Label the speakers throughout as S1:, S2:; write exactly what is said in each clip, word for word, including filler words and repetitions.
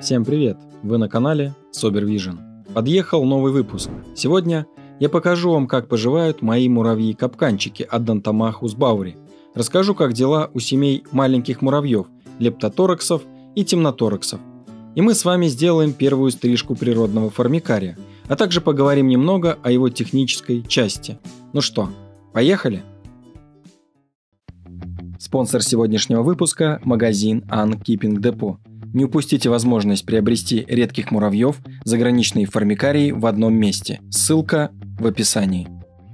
S1: Всем привет! Вы на канале SoberVision. Подъехал новый выпуск. Сегодня я покажу вам, как поживают мои муравьи-капканчики Odontomachus bauri. Расскажу, как дела у семей маленьких муравьев, лептотораксов и темнотораксов. И мы с вами сделаем первую стрижку природного формикария, а также поговорим немного о его технической части. Ну что, поехали? Спонсор сегодняшнего выпуска – магазин Ан Keeping Depot. Не упустите возможность приобрести редких муравьев, заграничные формикарии в одном месте. Ссылка в описании.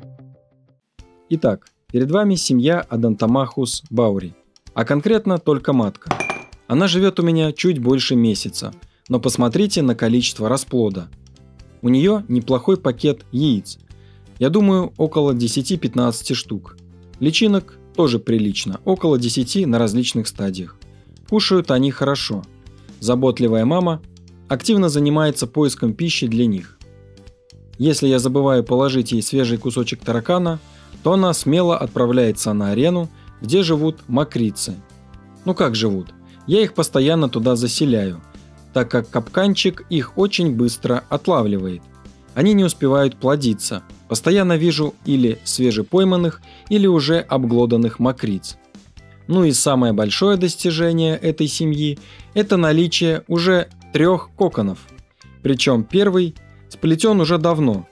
S1: Итак, перед вами семья Odontomachus bauri, а конкретно только матка. Она живет у меня чуть больше месяца, но посмотрите на количество расплода. У нее неплохой пакет яиц. Я думаю, около десяти-пятнадцати штук. Личинок тоже прилично, около десяти на различных стадиях. Кушают они хорошо. Заботливая мама активно занимается поиском пищи для них. Если я забываю положить ей свежий кусочек таракана, то она смело отправляется на арену, где живут мокрицы. Ну как живут? Я их постоянно туда заселяю, так как капканчик их очень быстро отлавливает. Они не успевают плодиться. Постоянно вижу или свежепойманных, или уже обглоданных мокриц. Ну и самое большое достижение этой семьи – это наличие уже трех коконов. Причем первый сплетен уже давно.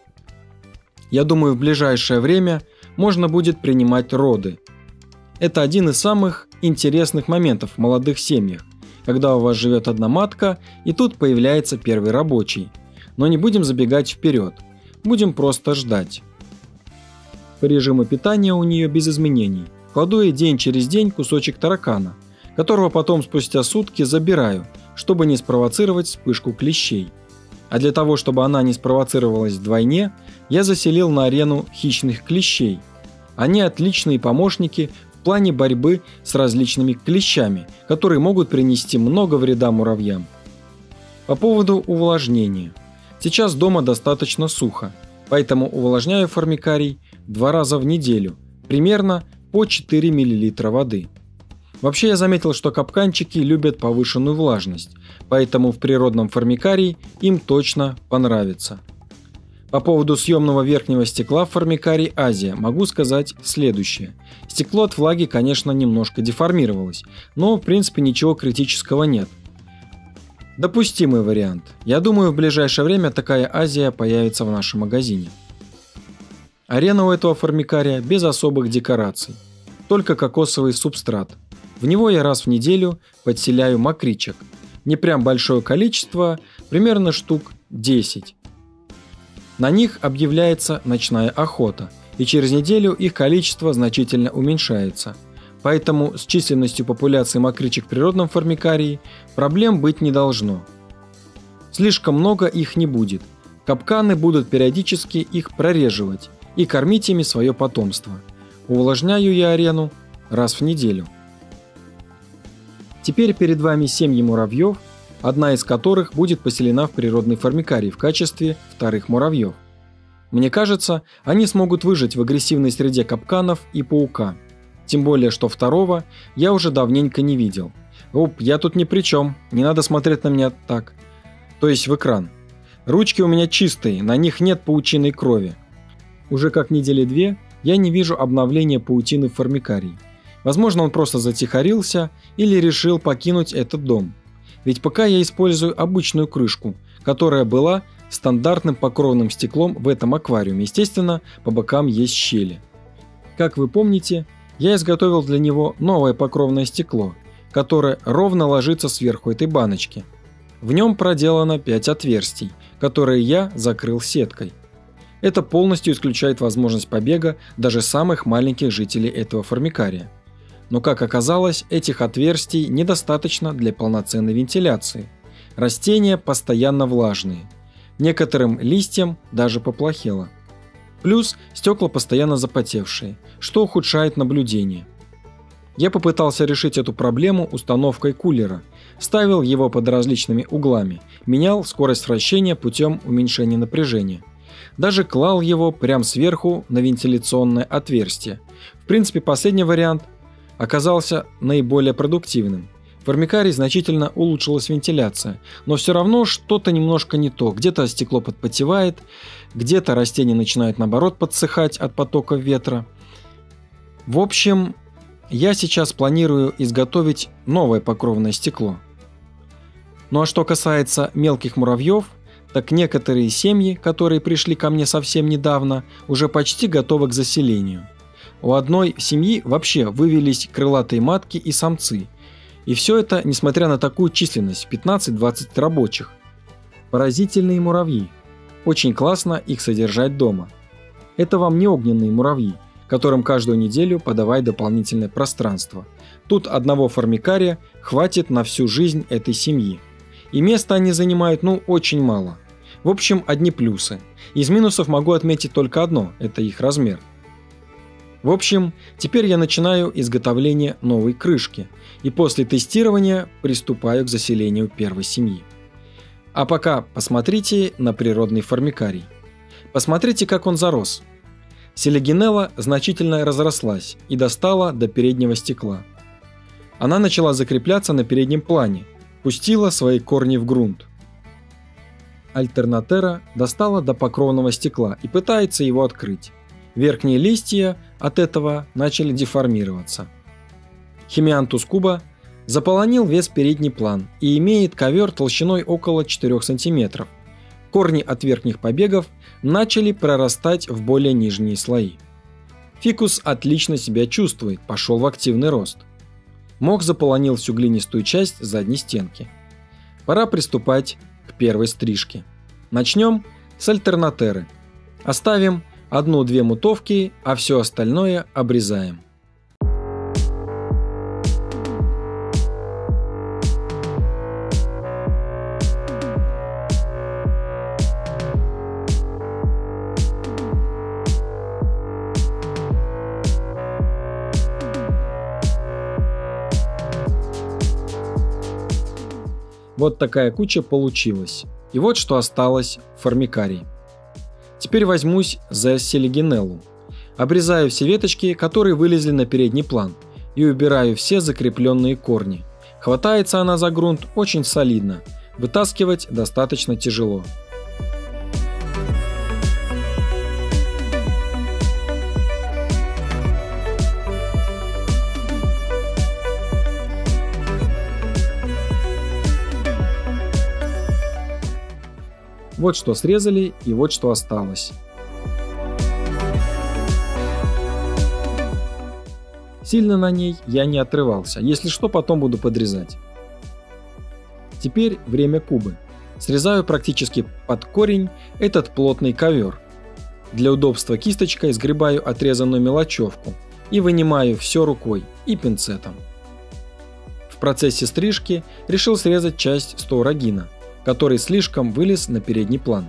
S1: Я думаю, в ближайшее время можно будет принимать роды. Это один из самых интересных моментов в молодых семьях, когда у вас живет одна матка, и тут появляется первый рабочий. Но не будем забегать вперед, будем просто ждать. По режиму питания у нее без изменений. Кладу ей день через день кусочек таракана, которого потом спустя сутки забираю, чтобы не спровоцировать вспышку клещей. А для того, чтобы она не спровоцировалась вдвойне, я заселил на арену хищных клещей. Они отличные помощники в плане борьбы с различными клещами, которые могут принести много вреда муравьям. По поводу увлажнения. Сейчас дома достаточно сухо, поэтому увлажняю формикарий два раза в неделю, примерно по четыре миллилитра воды. Вообще я заметил, что капканчики любят повышенную влажность, поэтому в природном формикарии им точно понравится. По поводу съемного верхнего стекла в формикарии Азия могу сказать следующее. Стекло от влаги, конечно, немножко деформировалось, но в принципе ничего критического нет. Допустимый вариант. Я думаю, в ближайшее время такая Азия появится в нашем магазине. Арена у этого формикария без особых декораций, только кокосовый субстрат. В него я раз в неделю подселяю мокричек. Не прям большое количество, примерно штук десять. На них объявляется ночная охота, и через неделю их количество значительно уменьшается. Поэтому с численностью популяции мокричек в природном формикарии проблем быть не должно. Слишком много их не будет. Капканы будут периодически их прореживать и кормить ими свое потомство. Увлажняю я арену раз в неделю. Теперь перед вами семьи муравьев, одна из которых будет поселена в природный формикарий в качестве вторых муравьев. Мне кажется, они смогут выжить в агрессивной среде капканов и паука. Тем более, что второго я уже давненько не видел. Оп, я тут ни при чем, не надо смотреть на меня так. То есть в экран. Ручки у меня чистые, на них нет паучиной крови. Уже как недели две я не вижу обновления паутины в формикарии. Возможно, он просто затихарился или решил покинуть этот дом. Ведь пока я использую обычную крышку, которая была стандартным покровным стеклом в этом аквариуме. Естественно, по бокам есть щели. Как вы помните, я изготовил для него новое покровное стекло, которое ровно ложится сверху этой баночки. В нем проделано пять отверстий, которые я закрыл сеткой. Это полностью исключает возможность побега даже самых маленьких жителей этого формикария. Но, как оказалось, этих отверстий недостаточно для полноценной вентиляции. Растения постоянно влажные. Некоторым листьям даже поплохело. Плюс стекла постоянно запотевшие, что ухудшает наблюдение. Я попытался решить эту проблему установкой кулера. Ставил его под различными углами, менял скорость вращения путем уменьшения напряжения. Даже клал его прямо сверху на вентиляционное отверстие. В принципе, последний вариант оказался наиболее продуктивным. В формикарий значительно улучшилась вентиляция, но все равно что-то немножко не то. Где-то стекло подпотевает, где-то растения начинают наоборот подсыхать от потока ветра. В общем, я сейчас планирую изготовить новое покровное стекло. Ну а что касается мелких муравьев, так некоторые семьи, которые пришли ко мне совсем недавно, уже почти готовы к заселению. У одной семьи вообще вывелись крылатые матки и самцы. И все это несмотря на такую численность – пятнадцать-двадцать рабочих. Поразительные муравьи. Очень классно их содержать дома. Это вам не огненные муравьи, которым каждую неделю подавай дополнительное пространство. Тут одного формикария хватит на всю жизнь этой семьи. И места они занимают, ну, очень мало. В общем, одни плюсы. Из минусов могу отметить только одно – это их размер. В общем, теперь я начинаю изготовление новой крышки. И после тестирования приступаю к заселению первой семьи. А пока посмотрите на природный формикарий. Посмотрите, как он зарос. Селегинелла значительно разрослась и достала до переднего стекла. Она начала закрепляться на переднем плане, пустила свои корни в грунт. Альтернатера достала до покровного стекла и пытается его открыть. Верхние листья от этого начали деформироваться. Химиантус куба заполонил весь передний план и имеет ковер толщиной около четырёх сантиметров. Корни от верхних побегов начали прорастать в более нижние слои. Фикус отлично себя чувствует, пошел в активный рост. Мох заполонил всю глинистую часть задней стенки. Пора приступать к первой стрижке. Начнем с альтернатеры. Оставим одну-две мутовки, а все остальное обрезаем. Вот такая куча получилась. И вот что осталось в формикарии. Теперь возьмусь за селегинеллу. Обрезаю все веточки, которые вылезли на передний план, и убираю все закрепленные корни. Хватается она за грунт очень солидно. Вытаскивать достаточно тяжело. Вот что срезали и вот что осталось. Сильно на ней я не отрывался, если что, потом буду подрезать. Теперь время кубы. Срезаю практически под корень этот плотный ковер. Для удобства кисточкой сгребаю отрезанную мелочевку и вынимаю все рукой и пинцетом. В процессе стрижки решил срезать часть стоурагина, который слишком вылез на передний план.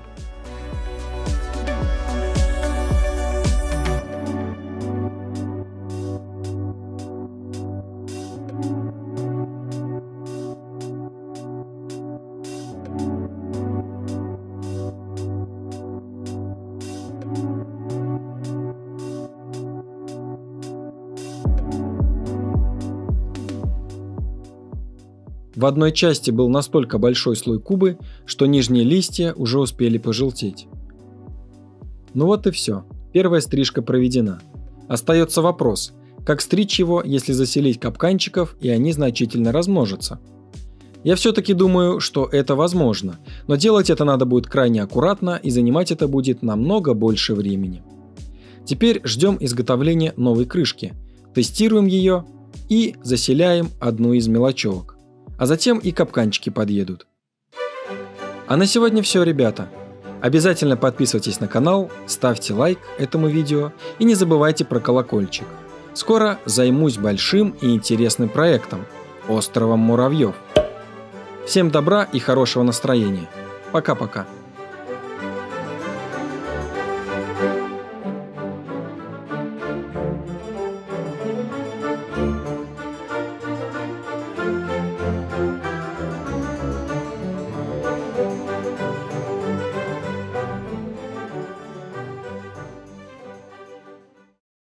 S1: В одной части был настолько большой слой кубы, что нижние листья уже успели пожелтеть. Ну вот и все. Первая стрижка проведена. Остается вопрос, как стричь его, если заселить капканчиков и они значительно размножатся. Я все-таки думаю, что это возможно, но делать это надо будет крайне аккуратно и занимать это будет намного больше времени. Теперь ждем изготовления новой крышки, тестируем ее и заселяем одну из мелочевок. А затем и капканчики подъедут. А на сегодня все, ребята. Обязательно подписывайтесь на канал, ставьте лайк этому видео и не забывайте про колокольчик. Скоро займусь большим и интересным проектом – островом муравьев. Всем добра и хорошего настроения. Пока-пока.